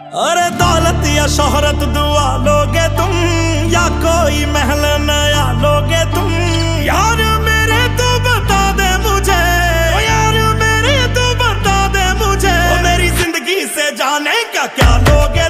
अरे दौलत या शोहरत दुआ लोगे तुम, या कोई महल नया लोगे तुम। यार मेरे तू बता दे मुझे, ओ यार मेरे तू बता दे मुझे, ओ मेरी जिंदगी से जाने क्या क्या लोगे